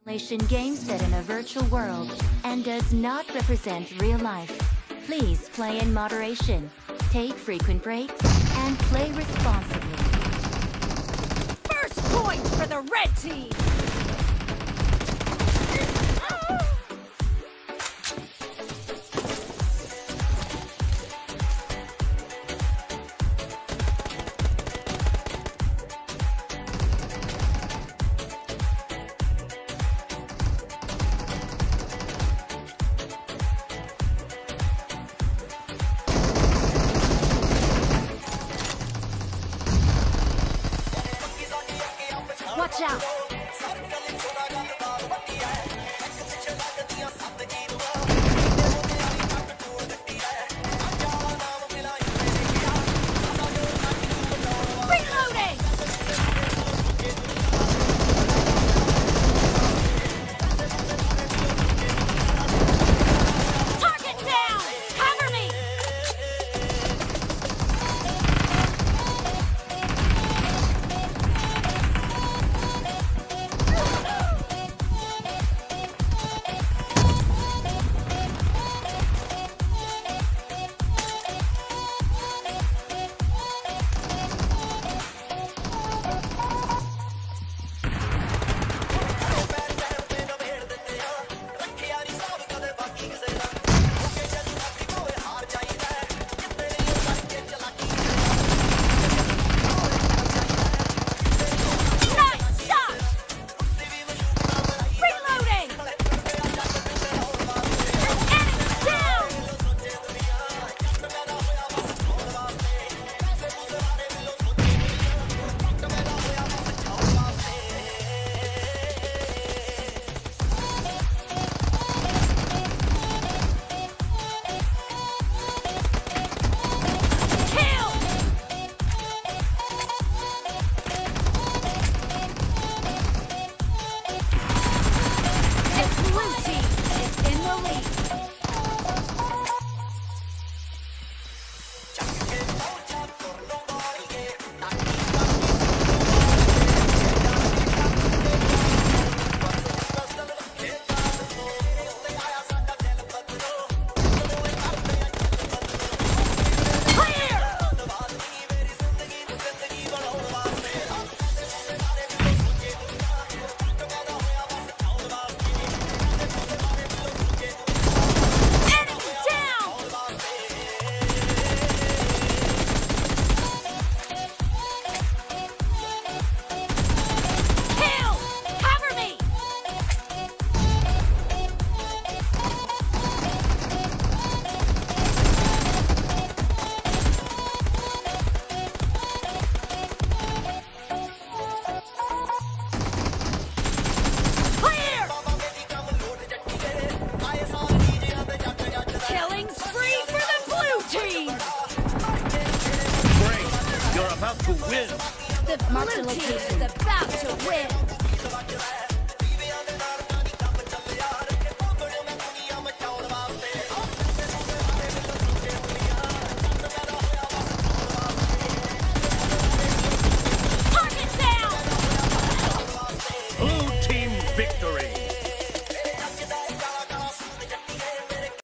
Simulation game set in a virtual world and does not represent real life. Please play in moderation, take frequent breaks, and play responsibly. First point for the red team! Watch out! About to win. The blue team is about to win.